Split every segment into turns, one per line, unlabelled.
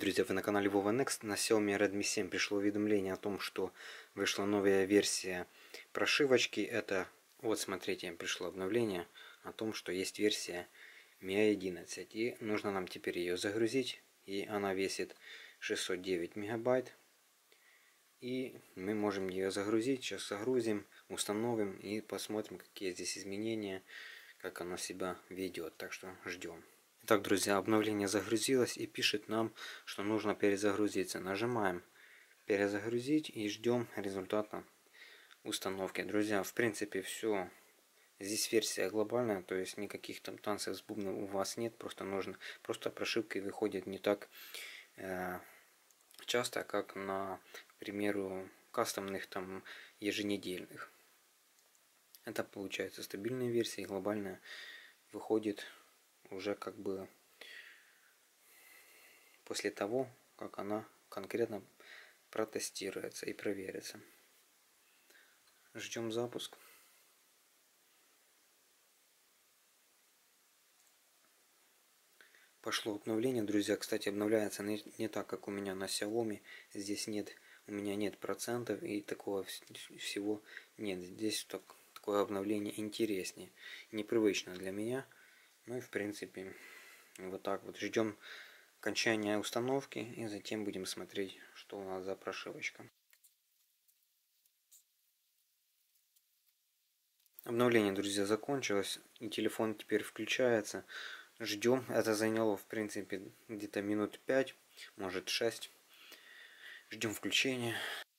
Друзья, вы на канале Вова Next. На Xiaomi Redmi 7 пришло уведомление о том, что вышла новая версия прошивочки. Это, вот смотрите, пришло обновление о том, что есть версия MIUI 11. И нужно нам теперь ее загрузить. И она весит 609 мегабайт. И мы можем ее загрузить. Сейчас загрузим, установим и посмотрим, какие здесь изменения, как она себя ведет. Так что ждем. Итак, друзья, обновление загрузилось и пишет нам, что нужно перезагрузиться. Нажимаем перезагрузить и ждем результата установки. Друзья, в принципе все. Здесь версия глобальная, то есть никаких там танцев с бубном у вас нет. Просто прошивки выходят не так часто, как на, к примеру, кастомных там еженедельных. Это получается стабильная версия, и глобальная выходит уже как бы после того, как она конкретно протестируется и проверится. Ждем запуск. Пошло обновление, друзья. Кстати, обновляется не так, как у меня на Xiaomi. Здесь у меня нет процентов и такого всего нет. Здесь такое обновление интереснее, непривычно для меня. Ну и в принципе вот так вот. Ждем окончания установки и затем будем смотреть, что у нас за прошивочка. Обновление, друзья, закончилось, и телефон теперь включается. Ждем. Это заняло, в принципе, где-то минут 5, может 6. Ждем включения.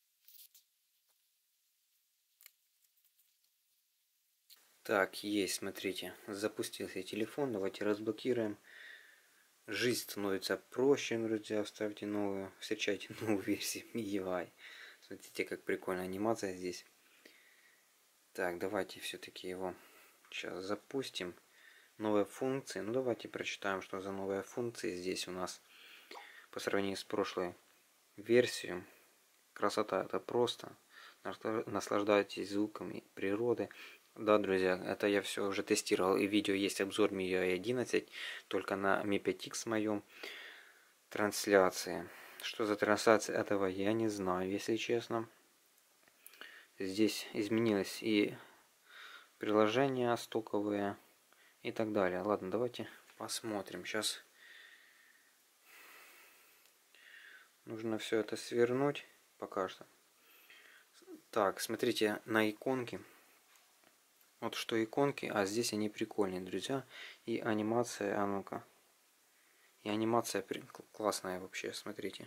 Так, есть, смотрите, запустился телефон. Давайте разблокируем. Жизнь становится проще, друзья. Ставьте новую, встречайте новую версию MIUI. Смотрите, как прикольная анимация здесь. Так, давайте все-таки его сейчас запустим. Новые функции. Ну, давайте прочитаем, что за новые функции здесь у нас по сравнению с прошлой версией. Красота, это просто. Наслаждайтесь звуками природы. Да, друзья, это я все уже тестировал, и видео есть обзор MIUI 11, только на Mi 5X моем трансляции. Что за трансляция, этого я не знаю, если честно. Здесь изменилось и приложения стоковые и так далее. Ладно, давайте посмотрим. Сейчас нужно все это свернуть пока что. Так, смотрите на иконки. Вот что иконки, а здесь они прикольные, друзья. И анимация, а ну-ка. И анимация классная вообще, смотрите.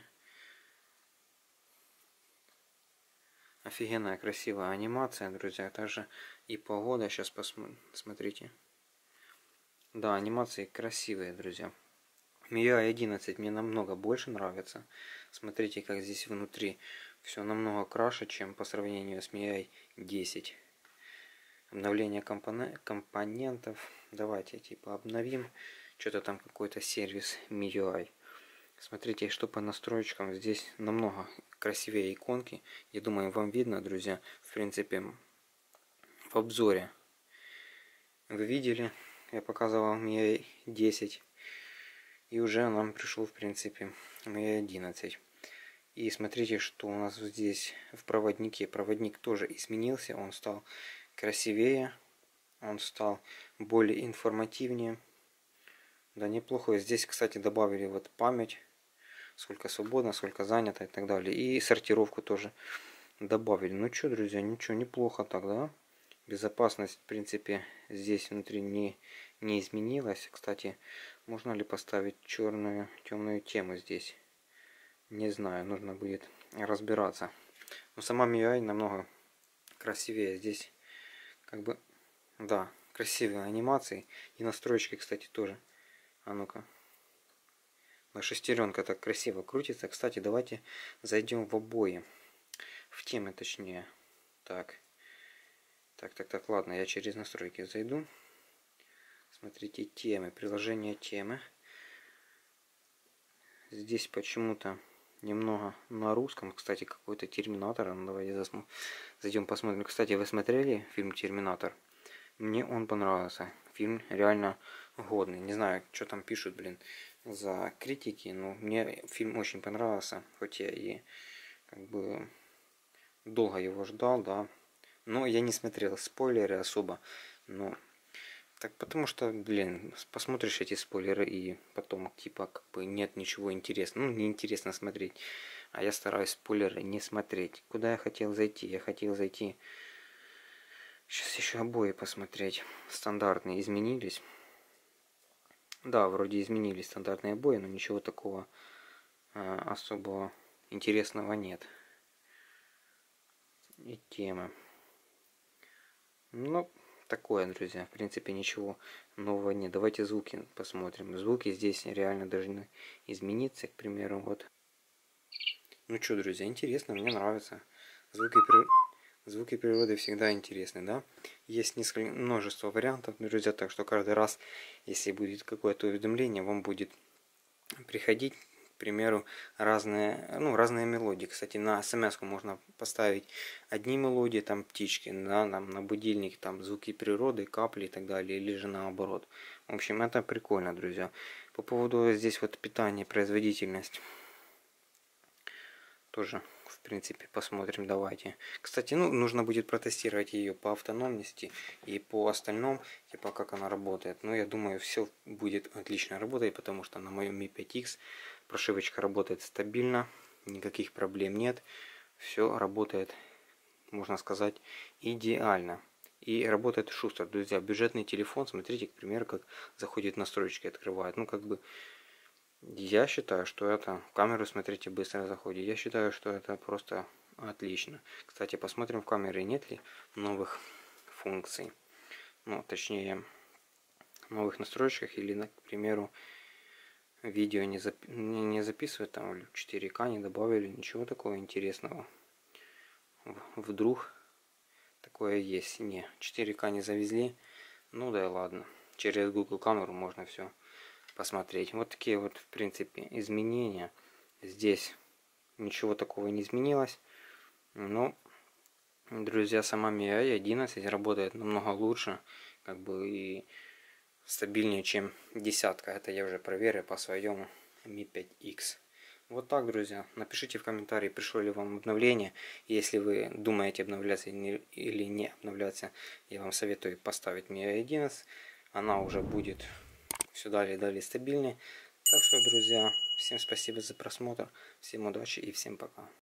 Офигенная, красивая анимация, друзья. Также и погода, сейчас посмотрите. Да, анимации красивые, друзья. MIUI 11 мне намного больше нравится. Смотрите, как здесь внутри все намного краше, чем по сравнению с MIUI 10. Обновление компонентов. Давайте типа обновим. Что-то там какой-то сервис MIUI. Смотрите, что по настройкам. Здесь намного красивее иконки. Я думаю, вам видно, друзья. В принципе, в обзоре вы видели. Я показывал MIUI 10. И уже нам пришел, в принципе, MIUI 11. И смотрите, что у нас здесь в проводнике. Проводник тоже изменился. Он стал красивее. Он стал более информативнее. Да, неплохо. Здесь, кстати, добавили вот память. Сколько свободно, сколько занято и так далее. И сортировку тоже добавили. Ну что, друзья, ничего, неплохо так, да? Безопасность, в принципе, здесь внутри не изменилась. Кстати, можно ли поставить черную темную тему здесь? Не знаю, нужно будет разбираться. Но сама MIUI намного красивее. Здесь как бы, да, красивые анимации. И настройки, кстати, тоже. А ну-ка. Шестеренка так красиво крутится. Кстати, давайте зайдем в обои. В темы, точнее. Так, ладно, я через настройки зайду. Смотрите, темы, приложение темы. Здесь почему-то немного на русском. Кстати, какой-то Терминатор. Ну, давайте зайдем посмотрим. Кстати, вы смотрели фильм Терминатор? Мне он понравился. Фильм реально годный. Не знаю, что там пишут, блин. за критики, но мне фильм очень понравился, хоть я и как бы долго его ждал, да. Но я не смотрел спойлеры особо, но так потому что, блин, посмотришь эти спойлеры и потом типа как бы нет ничего интересного, ну неинтересно смотреть, а я стараюсь спойлеры не смотреть. Куда я хотел зайти? Я хотел зайти, сейчас еще обои посмотреть, стандартные изменились. Да, вроде изменились стандартные обои, но ничего такого особого интересного нет. И темы. Ну, такое, друзья. В принципе, ничего нового нет. Давайте звуки посмотрим. Звуки здесь реально должны измениться, к примеру, вот. Ну что, друзья, интересно, мне нравится. Звуки, звуки природы всегда интересны, да? Есть множество вариантов, друзья, так что каждый раз, если будет какое-то уведомление, вам будет приходить, к примеру, разные мелодии. Кстати, на смс-ку можно поставить одни мелодии, там птички, да, на будильник, там звуки природы, капли и так далее, или же наоборот. В общем, это прикольно, друзья. По поводу здесь вот питания, производительность. Тоже, в принципе, посмотрим, давайте. Кстати, ну, нужно будет протестировать ее по автономности и по остальному, типа, как она работает. Но я думаю, все будет отлично работать, потому что на моем Mi 5X прошивочка работает стабильно, никаких проблем нет. Все работает, можно сказать, идеально. И работает шустро, друзья. Бюджетный телефон, смотрите, к примеру, как заходит настройки, открывает. Ну, как бы, я считаю, что это... Камеру, смотрите, быстро заходит. Я считаю, что это просто отлично. Кстати, посмотрим в камере, нет ли новых функций. Ну, точнее, новых настройках или, к примеру, видео не записывают, там 4К не добавили, ничего такого интересного. Вдруг такое есть. Не, 4К не завезли. Ну да и ладно. Через Google камеру можно все посмотреть. Вот такие вот, в принципе, изменения. Здесь ничего такого не изменилось. Но, друзья, сама MIUI 11 работает намного лучше, как бы и стабильнее, чем десятка. Это я уже проверил по своему Mi 5X. Вот так, друзья. Напишите в комментарии, пришло ли вам обновление. Если вы думаете обновляться или не обновляться, я вам советую поставить MIUI 11. Она уже будет все далее и далее стабильнее. Так что, друзья, всем спасибо за просмотр, всем удачи и всем пока.